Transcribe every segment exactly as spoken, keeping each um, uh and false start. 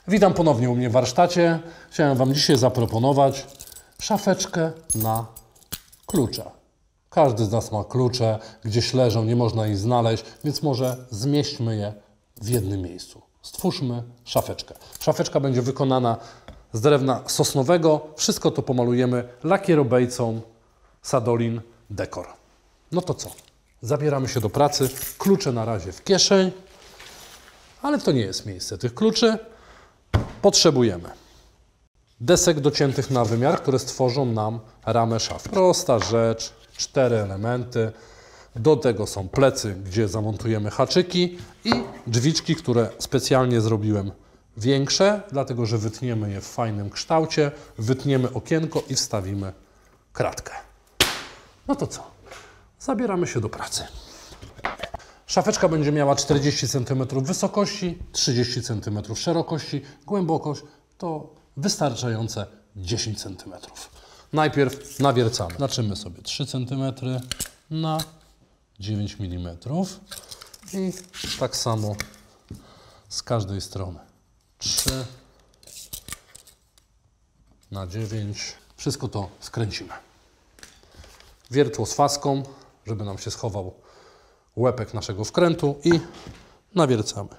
Witam ponownie u mnie w warsztacie. Chciałem Wam dzisiaj zaproponować szafeczkę na klucze. Każdy z nas ma klucze, gdzieś leżą, nie można ich znaleźć, więc może zmieśćmy je w jednym miejscu. Stwórzmy szafeczkę. Szafeczka będzie wykonana z drewna sosnowego. Wszystko to pomalujemy lakierobejcą Sadolin Decor. No to co? Zabieramy się do pracy. Klucze na razie w kieszeń, ale to nie jest miejsce tych kluczy. Potrzebujemy desek dociętych na wymiar, które stworzą nam ramę szafy. Prosta rzecz, cztery elementy. Do tego są plecy, gdzie zamontujemy haczyki i drzwiczki, które specjalnie zrobiłem większe, dlatego że wytniemy je w fajnym kształcie, wytniemy okienko i wstawimy kratkę. No to co? Zabieramy się do pracy. Szafeczka będzie miała czterdzieści centymetrów wysokości, trzydzieści centymetrów szerokości, głębokość to wystarczające dziesięć centymetrów. Najpierw nawiercamy. Znaczymy sobie trzy centymetry na dziewięć milimetrów i tak samo z każdej strony. trzy na dziewięć. Wszystko to skręcimy. Wiertło z faską, żeby nam się schował łepek naszego wkrętu i nawiercamy.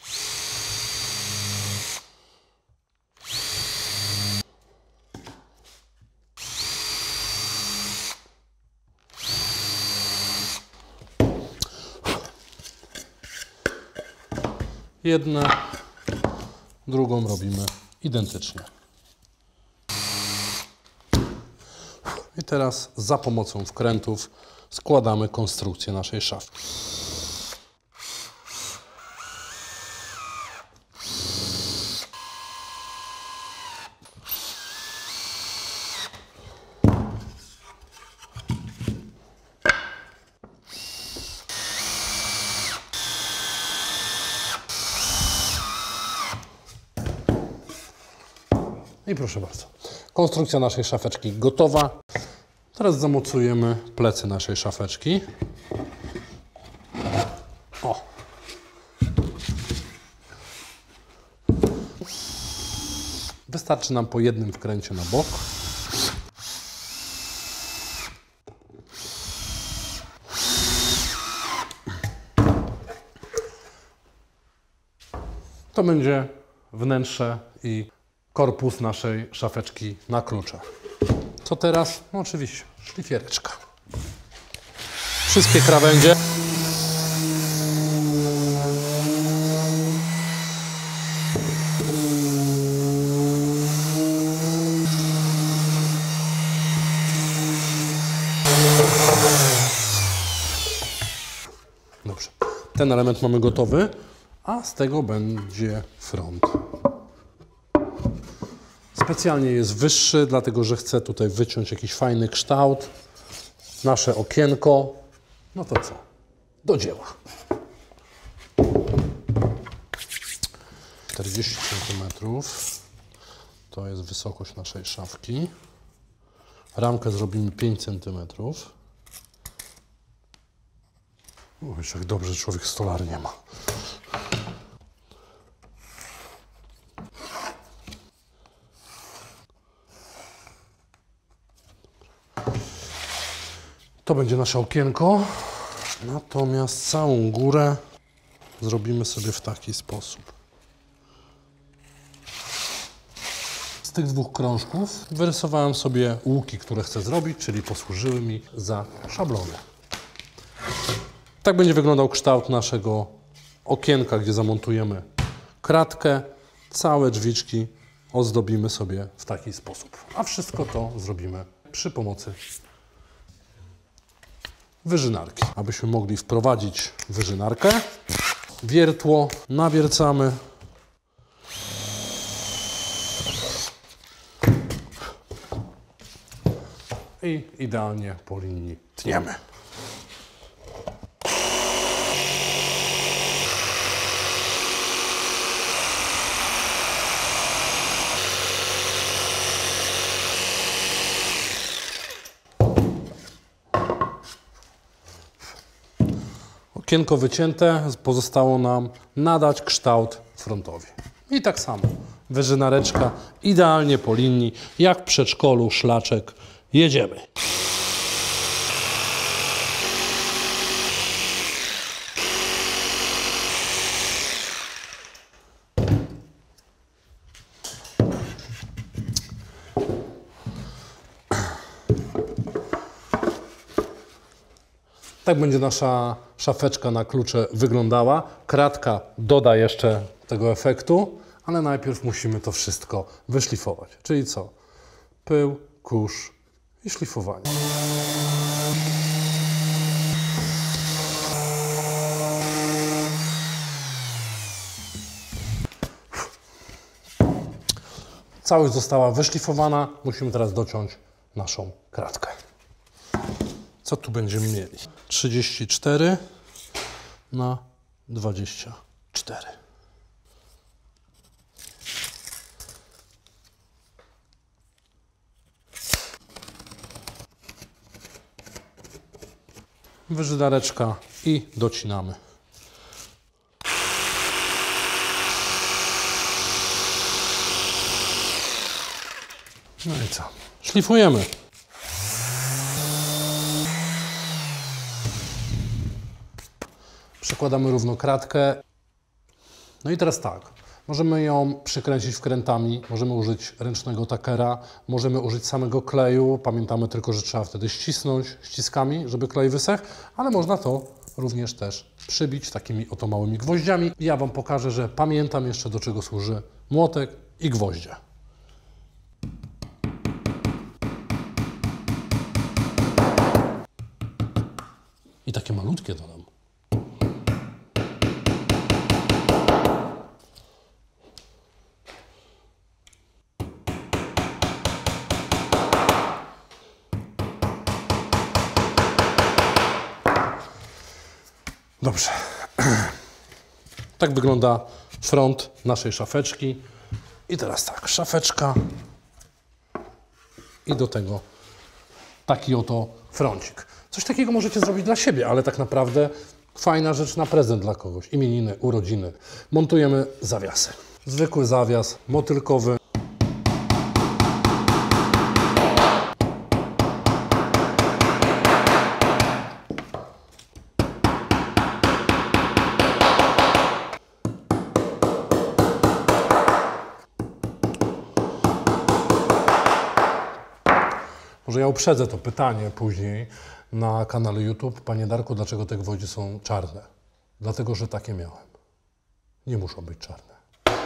Jedne, drugą robimy identycznie. I teraz za pomocą wkrętów składamy konstrukcję naszej szafy. I proszę bardzo, konstrukcja naszej szafeczki gotowa. Teraz zamocujemy plecy naszej szafeczki. O. Wystarczy nam po jednym wkręcie na bok. To będzie wnętrze i korpus naszej szafeczki na klucze. Co teraz? No oczywiście szlifiereczka. Wszystkie krawędzie. Dobrze. Ten element mamy gotowy, a z tego będzie front. Specjalnie jest wyższy, dlatego że chcę tutaj wyciąć jakiś fajny kształt. Nasze okienko. No to co? Do dzieła. czterdzieści centymetrów. To jest wysokość naszej szafki. Ramkę zrobimy pięć centymetrów. O, jeszcze jak dobrze człowiek stolar nie ma. To będzie nasze okienko, natomiast całą górę zrobimy sobie w taki sposób. Z tych dwóch krążków wyrysowałem sobie łuki, które chcę zrobić, czyli posłużyły mi za szablony. Tak będzie wyglądał kształt naszego okienka, gdzie zamontujemy kratkę. Całe drzwiczki ozdobimy sobie w taki sposób. A wszystko to zrobimy przy pomocy wyżynarki. Abyśmy mogli wprowadzić wyżynarkę, wiertło nawiercamy. I idealnie po linii tniemy. Okienko wycięte, pozostało nam nadać kształt frontowi. I tak samo wyżynareczka idealnie po linii, jak w przedszkolu, szlaczek. Jedziemy. Tak będzie nasza szafeczka na klucze wyglądała. Kratka doda jeszcze tego efektu, ale najpierw musimy to wszystko wyszlifować. Czyli co? Pył, kurz i szlifowanie. Całość została wyszlifowana. Musimy teraz dociąć naszą kratkę. Co tu będziemy mieli? trzydzieści cztery na dwadzieścia cztery. Wyżydareczka i docinamy. No i co? Szlifujemy. Przekładamy równo kratkę. No i teraz tak, możemy ją przykręcić wkrętami, możemy użyć ręcznego takera, możemy użyć samego kleju. Pamiętamy tylko, że trzeba wtedy ścisnąć ściskami, żeby klej wysechł, ale można to również też przybić takimi oto małymi gwoździami. I ja Wam pokażę, że pamiętam jeszcze, do czego służy młotek i gwoździe. I takie malutkie dodam. Dobrze. Tak wygląda front naszej szafeczki. I teraz tak, szafeczka i do tego taki oto froncik. Coś takiego możecie zrobić dla siebie, ale tak naprawdę fajna rzecz na prezent dla kogoś. Imieniny, urodziny. Montujemy zawiasy. Zwykły zawias motylkowy. Może ja uprzedzę to pytanie później na kanale YouTube. Panie Darku, dlaczego te gwoździe są czarne? Dlatego, że takie miałem. Nie muszą być czarne.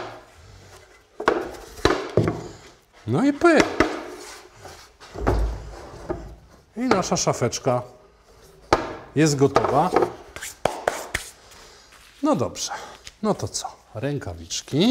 No i pyk. I nasza szafeczka jest gotowa. No dobrze. No to co? Rękawiczki.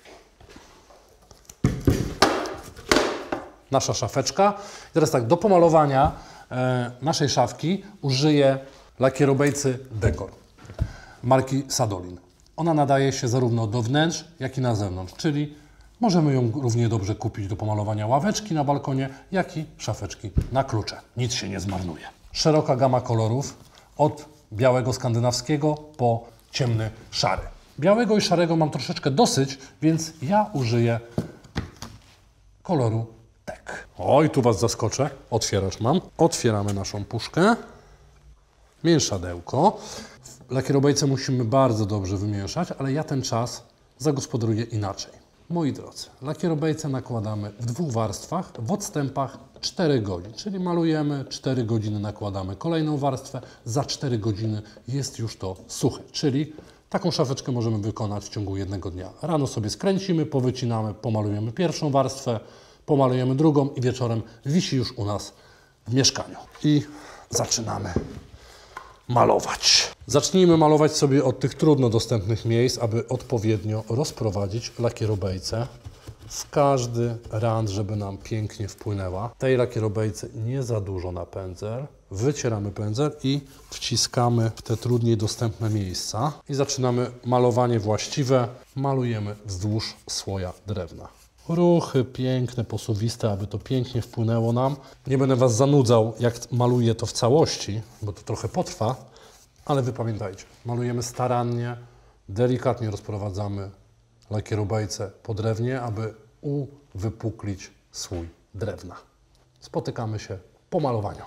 Nasza szafeczka. I teraz tak, do pomalowania e, naszej szafki użyję lakierobejcy Dekor marki Sadolin. Ona nadaje się zarówno do wnętrz, jak i na zewnątrz, czyli możemy ją równie dobrze kupić do pomalowania ławeczki na balkonie, jak i szafeczki na klucze. Nic się nie zmarnuje. Szeroka gama kolorów od białego skandynawskiego po ciemny szary. Białego i szarego mam troszeczkę dosyć, więc ja użyję koloru Tek. Oj, tu Was zaskoczę. Otwieracz mam. Otwieramy naszą puszkę. Mieszadełko. W lakierobejce musimy bardzo dobrze wymieszać, ale ja ten czas zagospodaruję inaczej. Moi drodzy, lakierobejce nakładamy w dwóch warstwach, w odstępach cztery godzin, czyli malujemy, cztery godziny nakładamy kolejną warstwę, za cztery godziny jest już to suche, czyli taką szafeczkę możemy wykonać w ciągu jednego dnia. Rano sobie skręcimy, powycinamy, pomalujemy pierwszą warstwę, pomalujemy drugą i wieczorem wisi już u nas w mieszkaniu. I zaczynamy malować. Zacznijmy malować sobie od tych trudno dostępnych miejsc, aby odpowiednio rozprowadzić lakierobejcę w każdy rand, żeby nam pięknie wpłynęła. Tej lakierobejce nie za dużo na pędzel. Wycieramy pędzel i wciskamy w te trudniej dostępne miejsca. I zaczynamy malowanie właściwe. Malujemy wzdłuż słoja drewna. Ruchy piękne, posuwiste, aby to pięknie wpłynęło nam. Nie będę Was zanudzał, jak maluję to w całości, bo to trochę potrwa, ale Wy pamiętajcie, malujemy starannie, delikatnie rozprowadzamy lakierobajce po drewnie, aby uwypuklić słój drewna. Spotykamy się po malowaniu.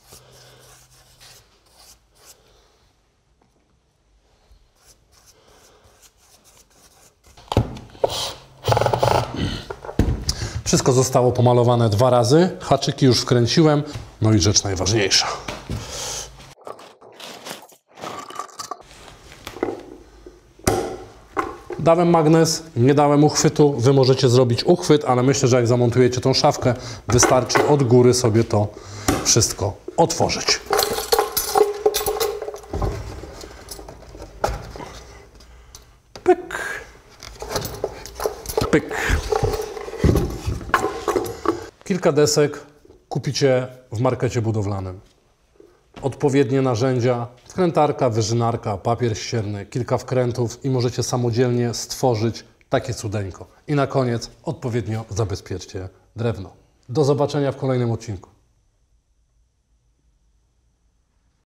Wszystko zostało pomalowane dwa razy, haczyki już wkręciłem, no i rzecz najważniejsza. Dałem magnes, nie dałem uchwytu, Wy możecie zrobić uchwyt, ale myślę, że jak zamontujecie tą szafkę, wystarczy od góry sobie to wszystko otworzyć. Pyk. Pyk. Kilka desek kupicie w markecie budowlanym. Odpowiednie narzędzia, wkrętarka, wyżynarka, papier ścierny, kilka wkrętów i możecie samodzielnie stworzyć takie cudeńko. I na koniec odpowiednio zabezpieczcie drewno. Do zobaczenia w kolejnym odcinku.